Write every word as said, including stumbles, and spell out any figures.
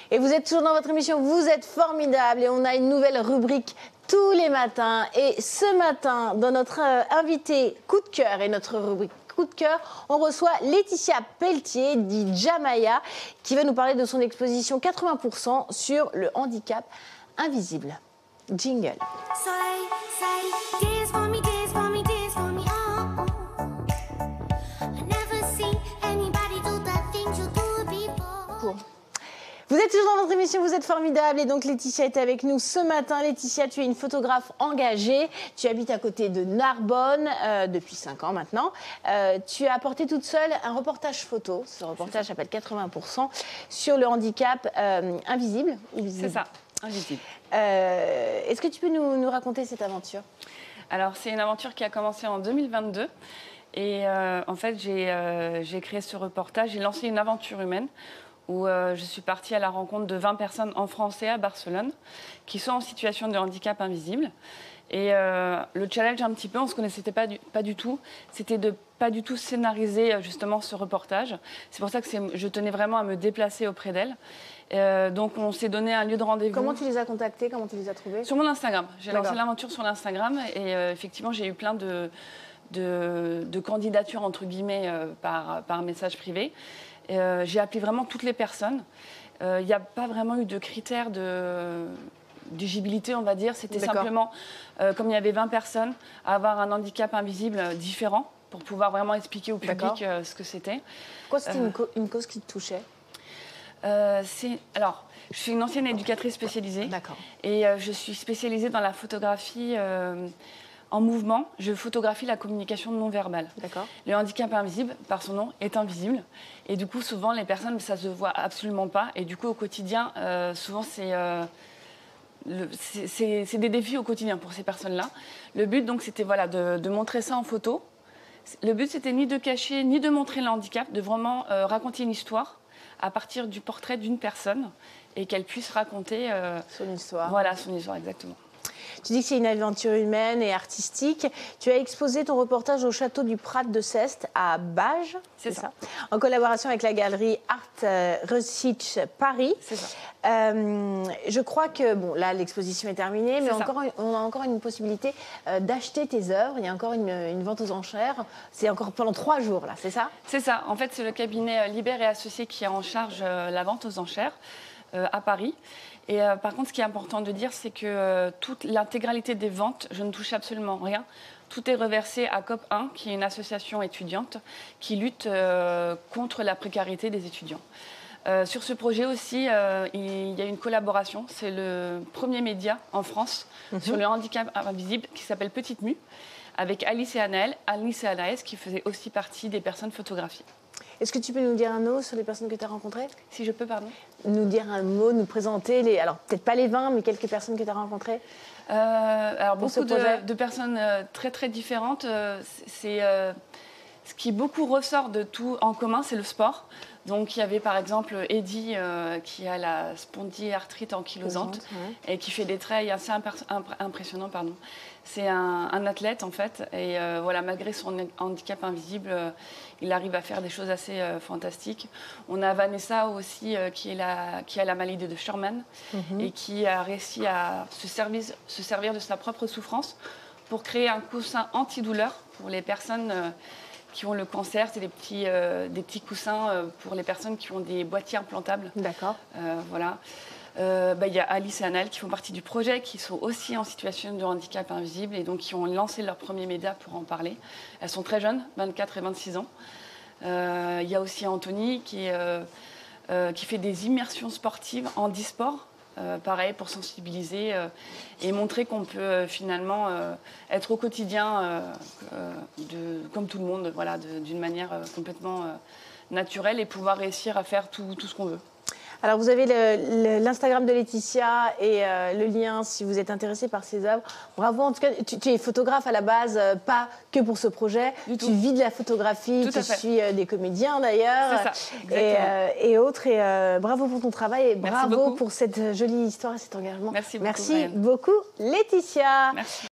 Et vous êtes toujours dans votre émission, vous êtes formidable et on a une nouvelle rubrique tous les matins. Et ce matin, dans notre euh, invité coup de cœur et notre rubrique coup de cœur, on reçoit Laetitia Pelletier, dit Jamaya, qui va nous parler de son exposition quatre-vingts pour cent sur le handicap invisible. Jingle. Vous êtes toujours dans votre émission, vous êtes formidable et donc Laetitia est avec nous ce matin. Laetitia, tu es une photographe engagée, tu habites à côté de Narbonne euh, depuis cinq ans maintenant. Euh, tu as apporté toute seule un reportage photo, ce reportage s'appelle quatre-vingts pour cent, sur le handicap euh, invisible. C'est ça, invisible. Euh, Est-ce que tu peux nous, nous raconter cette aventure? Alors c'est une aventure qui a commencé en deux mille vingt-deux et euh, en fait j'ai euh, j'ai créé ce reportage, j'ai lancé une aventure humaine où euh, je suis partie à la rencontre de vingt personnes en France et à Barcelone qui sont en situation de handicap invisible. Et euh, le challenge un petit peu, on ne se connaissait pas du, pas du tout, c'était de pas du tout scénariser justement ce reportage. C'est pour ça que je tenais vraiment à me déplacer auprès d'elles. Euh, donc on s'est donné un lieu de rendez-vous. Comment tu les as contactées? Comment tu les as trouvées? Sur mon Instagram. J'ai lancé l'aventure sur l'Instagram et euh, effectivement j'ai eu plein de, de, de candidatures entre guillemets euh, par, par message privé. Euh, j'ai appelé vraiment toutes les personnes. Il euh, n'y a pas vraiment eu de critères de d'éligibilité, on va dire. C'était simplement, euh, comme il y avait vingt personnes, avoir un handicap invisible différent pour pouvoir vraiment expliquer au public euh, ce que c'était. Pourquoi c'était euh, une, une cause qui te touchait? euh, Alors, je suis une ancienne éducatrice spécialisée. D'accord. Et euh, je suis spécialisée dans la photographie euh, en mouvement. Je photographie la communication non verbale. D'accord. Le handicap invisible, par son nom, est invisible. Et du coup, souvent, les personnes, ça ne se voit absolument pas. Et du coup, au quotidien, euh, souvent, c'est euh, des défis au quotidien pour ces personnes-là. Le but, donc, c'était voilà, de, de montrer ça en photo. Le but, c'était ni de cacher, ni de montrer le handicap, de vraiment euh, raconter une histoire à partir du portrait d'une personne et qu'elle puisse raconter euh, son histoire. Voilà, son histoire, exactement. Tu dis que c'est une aventure humaine et artistique. Tu as exposé ton reportage au château du Prat de Ceste à Bages. C'est ça. ça. En collaboration avec la galerie Art Research Paris. C'est ça. Euh, je crois que, bon, là, l'exposition est terminée, mais encore, on a encore une possibilité euh, d'acheter tes œuvres. Il y a encore une, une vente aux enchères. C'est encore pendant trois jours, là, c'est ça? C'est ça. En fait, c'est le cabinet Libert et Associés qui est en charge euh, la vente aux enchères euh, à Paris. Et euh, par contre, ce qui est important de dire, c'est que euh, toute l'intégralité des ventes, je ne touche absolument rien. Tout est reversé à COP un, qui est une association étudiante qui lutte euh, contre la précarité des étudiants. Euh, sur ce projet aussi, euh, il y a une collaboration. C'est le premier média en France mm-hmm. sur le handicap invisible qui s'appelle Petite Mue, avec Alice et Anaël, Alice et Anaïs, qui faisaient aussi partie des personnes photographiées. Est-ce que tu peux nous dire un mot sur les personnes que tu as rencontrées? Si je peux, pardon. Nous dire un mot, nous présenter, les... alors peut-être pas les vingt, mais quelques personnes que tu as rencontrées euh, Alors beaucoup de, de personnes euh, très très différentes. Euh, c'est euh, ce qui beaucoup ressort de tout en commun, c'est le sport. Donc il y avait par exemple Eddie euh, qui a la spondyarthrite ankylosante ouais. et qui fait des traits assez impressionnants. Pardon. C'est un, un athlète en fait et euh, voilà, malgré son handicap invisible, euh, il arrive à faire des choses assez euh, fantastiques. On a Vanessa aussi euh, qui, est la, qui a la maladie de Sherman mm-hmm. et qui a réussi à se servir, se servir de sa propre souffrance pour créer un coussin antidouleur pour les personnes euh, qui ont le cancer. C'est des petits, euh, des petits coussins euh, pour les personnes qui ont des boîtiers implantables. D'accord. Euh, voilà. Euh, bah, y a Alice et Anaël qui font partie du projet, qui sont aussi en situation de handicap invisible et donc qui ont lancé leur premier média pour en parler. Elles sont très jeunes, vingt-quatre et vingt-six ans. Il euh, y a aussi Anthony qui, est, euh, euh, qui fait des immersions sportives en e-sport. Euh, pareil, pour sensibiliser euh, et montrer qu'on peut euh, finalement euh, être au quotidien euh, euh, de, comme tout le monde, voilà, d'une manière euh, complètement euh, naturelle et pouvoir réussir à faire tout, tout ce qu'on veut. Alors, vous avez l'Instagram de Laetitia et euh, le lien si vous êtes intéressé par ses œuvres. Bravo, en tout cas, tu, tu es photographe à la base, euh, pas que pour ce projet. Du tu tout. vis de la photographie, tout tu suis euh, des comédiens d'ailleurs. C'est ça, et, euh, et autres. Et euh, bravo pour ton travail et Merci bravo beaucoup. pour cette jolie histoire et cet engagement. Merci beaucoup. Merci beaucoup, Laetitia. Merci.